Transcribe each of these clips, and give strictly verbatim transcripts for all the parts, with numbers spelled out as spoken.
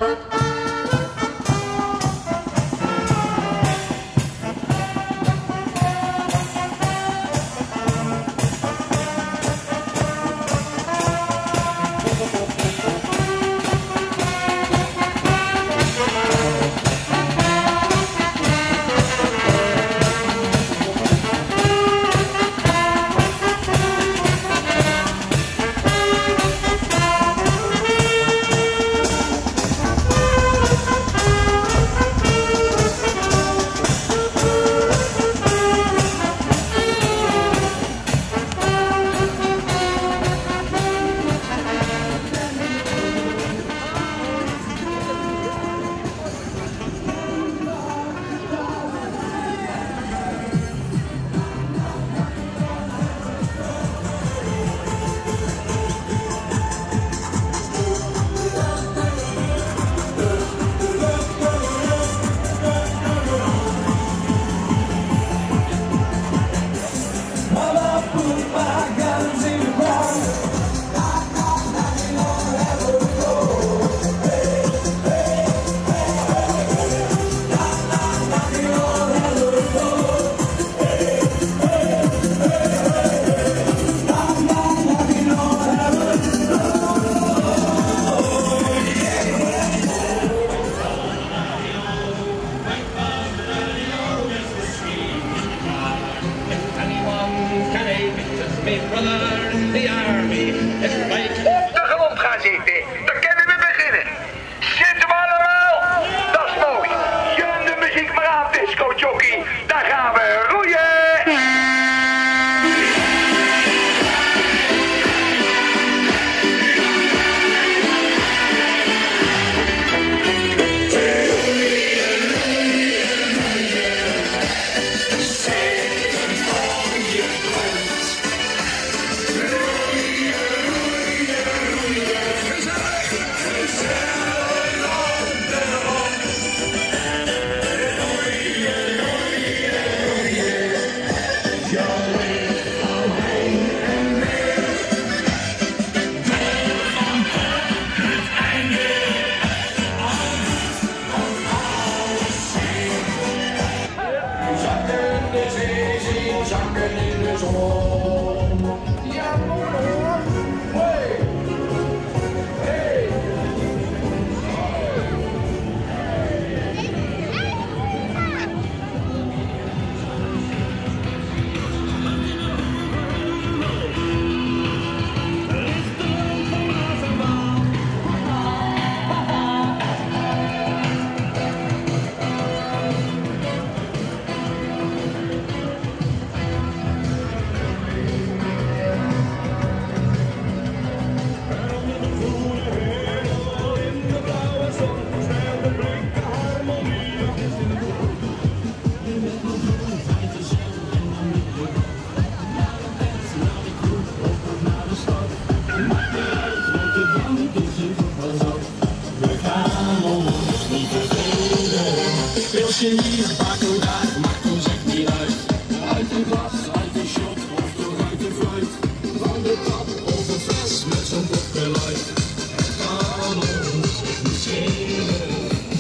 Als je hier maakt het uit, maakt ons echt niet uit. Uit een glas, uit een shot of toch uit een fluit. Van de tap of een fles met zo'n popgeluid. Het kan ons echt niet schelen.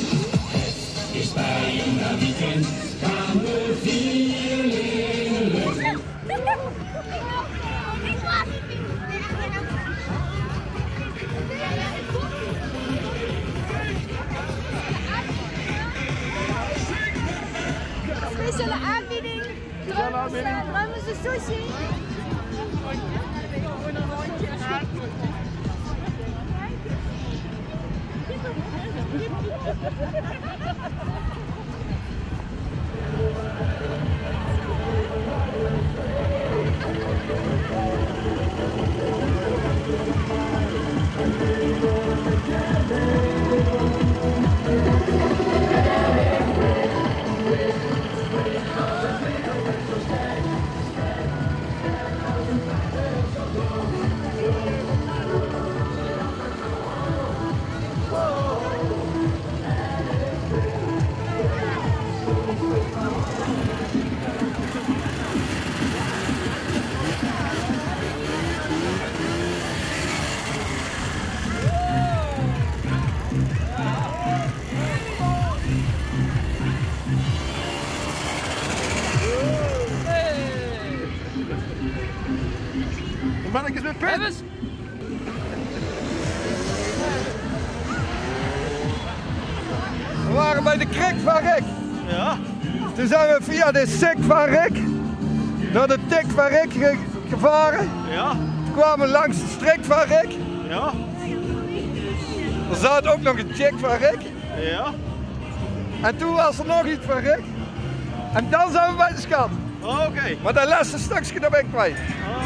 Het is bijna weekend, gaan we vieren in de lucht. Speciale aanbieding. Drummen ze sushi. Whoa. Mannetjes met pen. Even. We waren bij de Krik van Rick. Ja. Toen zijn we via de Sik van Rick naar de Tik van Rick ge gevaren. Ja. Toen kwamen we langs de Strik van Rick. Ja. Er zat ook nog een chick van Rick. Ja. En toen was er nog iets van Rick. En dan zijn we bij de schat. Oh, oké. Okay. Maar dat laatste stukje dat ben ik kwijt. Oh.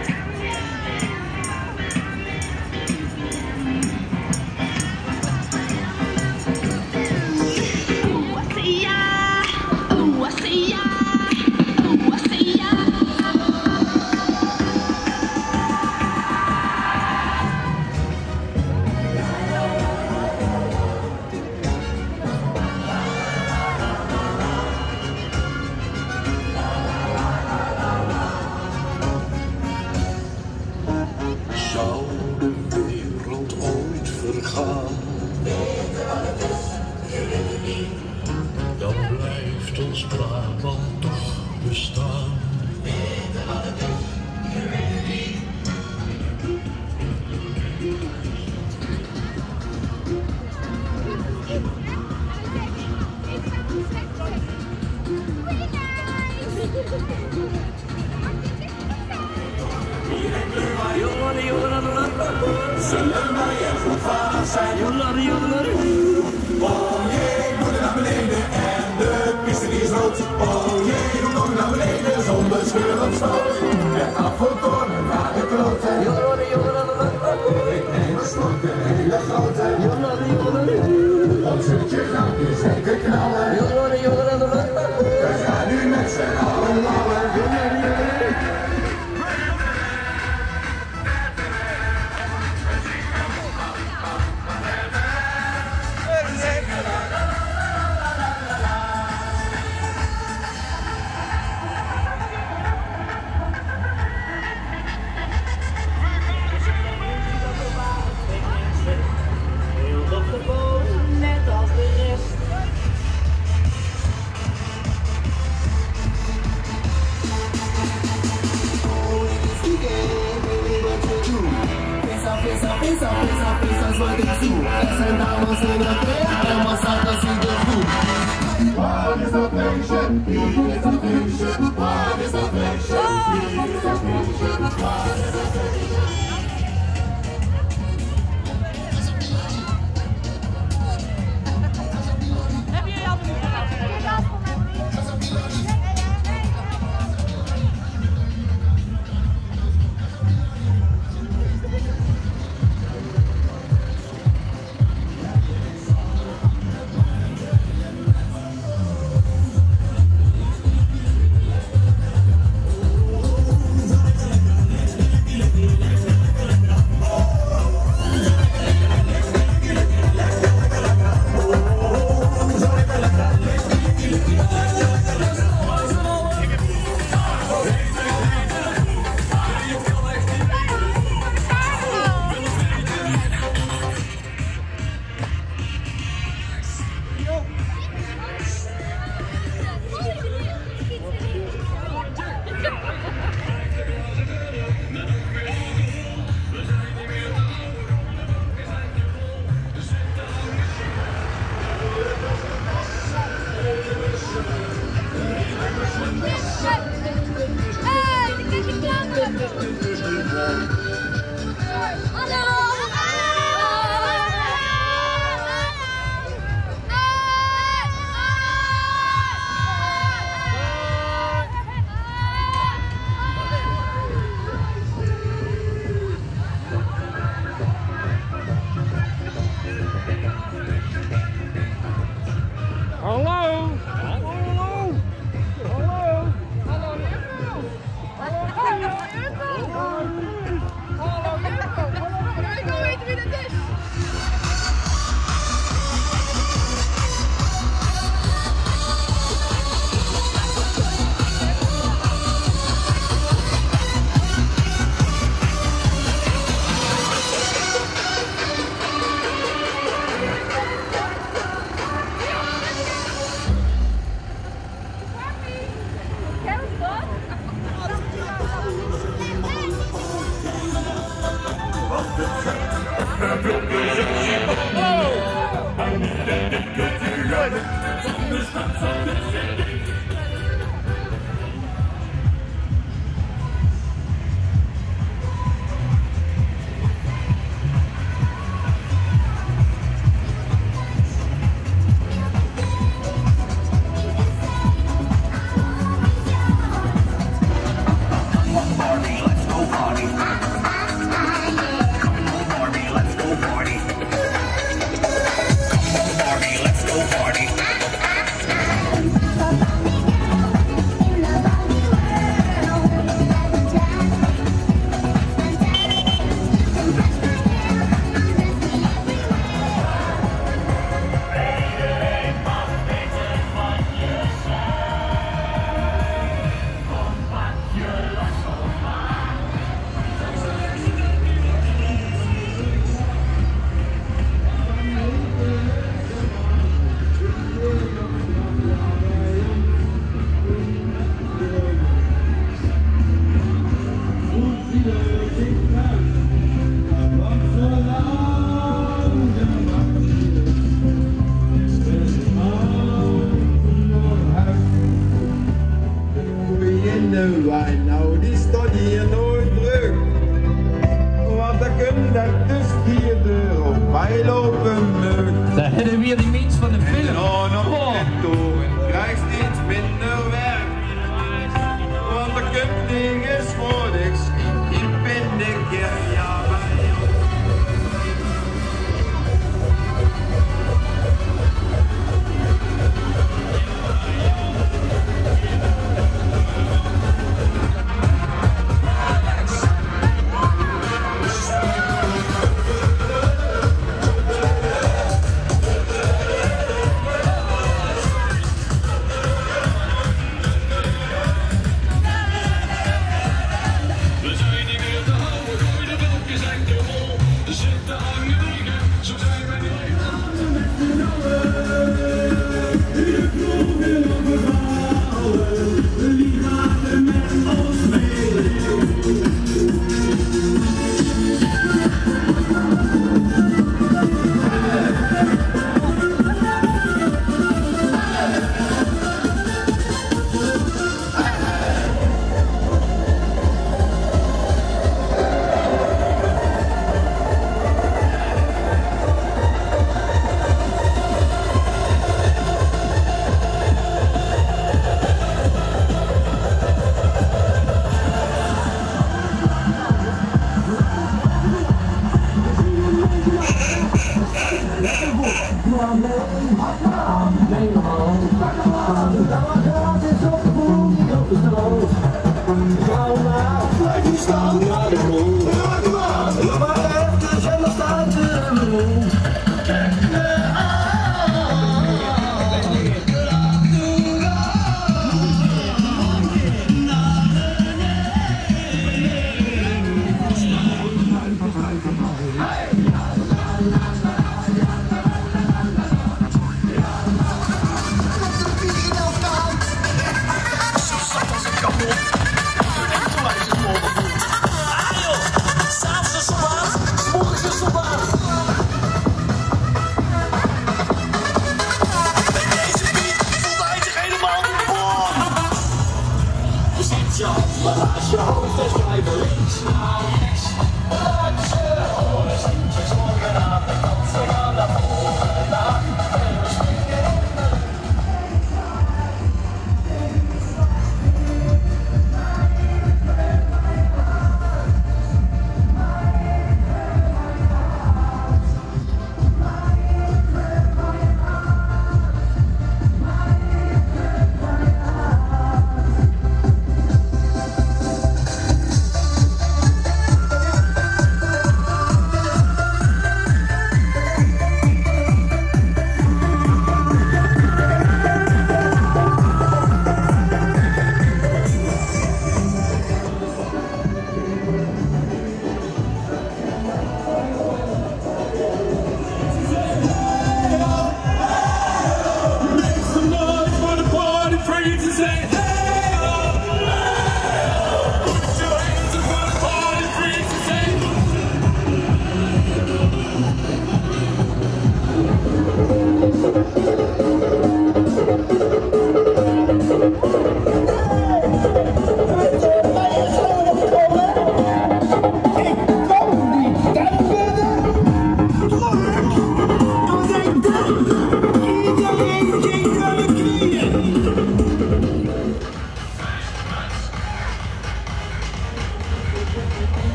Zou de wereld ooit vergaan, dan blijft ons Brabant toch bestaan. Zullen wij er goed van zijn? Oh jee, moeten naar beneden en de piste die is rood. Oh jee, we komen naar beneden zonder scheur of stoot. Het gaat voor toren naar de kloten. Ik neem een slok, een hele grote. Ons hutje gaat nu zeker knallen. We gaan nu met z'n allen lallen. What is affection? What is affection? What is affection? What is affection? What is affection? Heb je al dan weer die mens van de film. En nog Oh. de toren krijgt steeds minder werk. Want de kupling is voor niks in Pinnekerk, ja bij jou.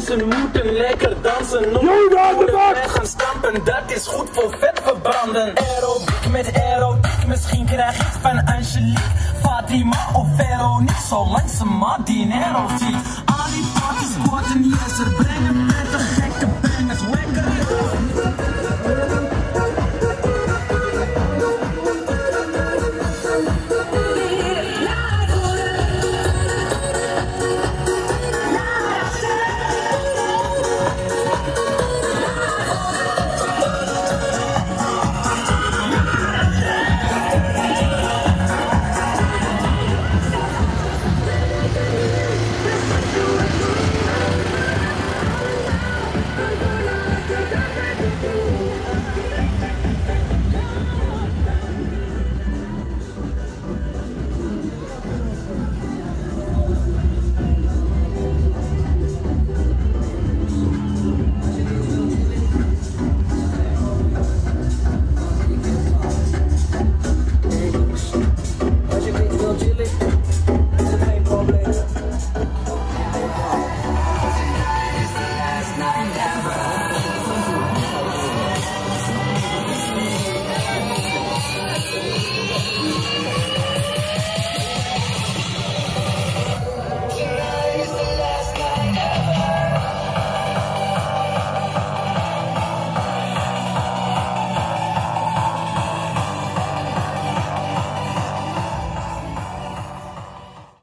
mensen moeten lekker dansen. Jongen, de bak! Gaan stampen, dat is goed voor vet verbranden. Aerobiek met erotiek, misschien krijg ik van Angelique, Fatima of Veronique, zolang ze maar dinero ziet. Al die parties, squatten, yes, er brengen prettig